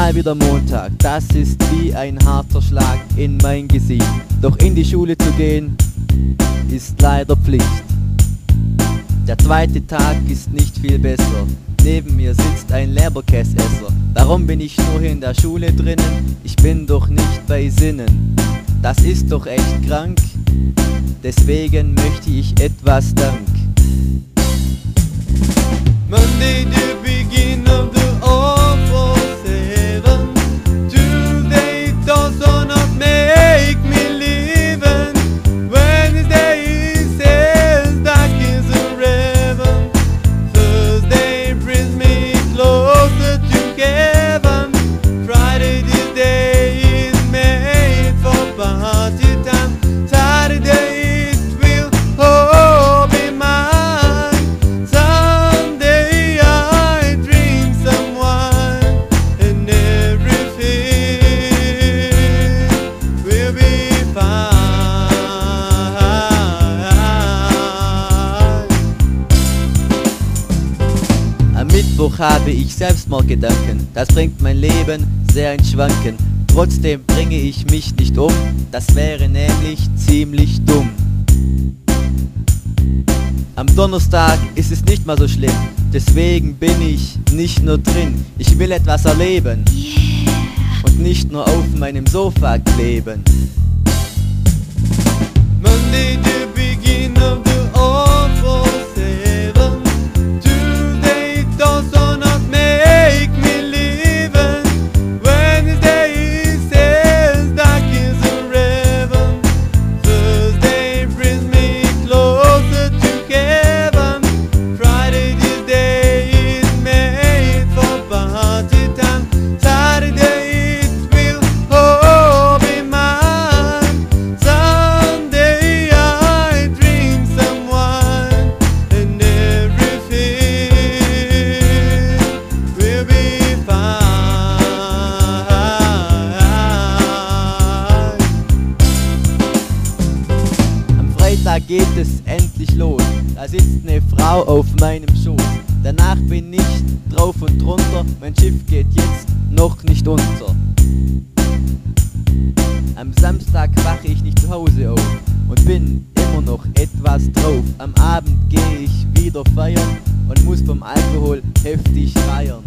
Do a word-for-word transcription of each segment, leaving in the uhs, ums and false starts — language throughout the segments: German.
mal wieder Montag, das ist wie ein harter Schlag in mein Gesicht. Doch in die Schule zu gehen, ist leider Pflicht. Der zweite Tag ist nicht viel besser. Neben mir sitzt ein Leberkäsesser. Warum bin ich nur hier in der Schule drinnen? Ich bin doch nicht bei Sinnen. Das ist doch echt krank. Deswegen möchte ich etwas Dank. Monday, the beginning of the awful seven. Tuesday, does not make me living. Wednesday says dark is a raven. Thursday brings me closer to heaven. Friday, this day is made for party time. Saturday, it will all be mine. Sunday, I dream someone, and everything will be fine. Am Mittwoch habe ich Selbstmordgedanken. Das bringt mein Leben sehr ins Schwanken. Trotzdem bringe ich mich nicht um. Das wäre nämlich ziemlich dumm. Am Donnerstag ist es nicht mal so schlimm. Deswegen bin ich nicht nur drin. Ich will etwas erleben und nicht nur auf meinem Sofa kleben. Monday, the beginning of the awful seven. Tuesday, does not make me living. Wednesday says dark is a raven. Thursday brings me closer to heaven. Friday, this day is made for party time. Saturday, it will all be mine. Sunday, I dream someone, and everything will be fine. Am Freitag geht es endlich los. Da sitzt eine Frau auf meinem Schoß. Danach bin ich drauf und drunter. Mein Schiff geht jetzt noch nicht unter. Am Samstag wache ich nicht zu Hause auf und bin immer noch etwas drauf. Am Abend gehe ich wieder feiern und muss vom Alkohol heftig feiern.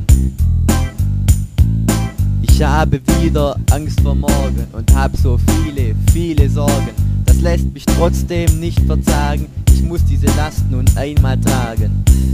Ich habe wieder Angst vor morgen und hab so viele, viele Sorgen. Das lässt mich trotzdem nicht verzagen. Ich muss diese Last nun einmal tragen.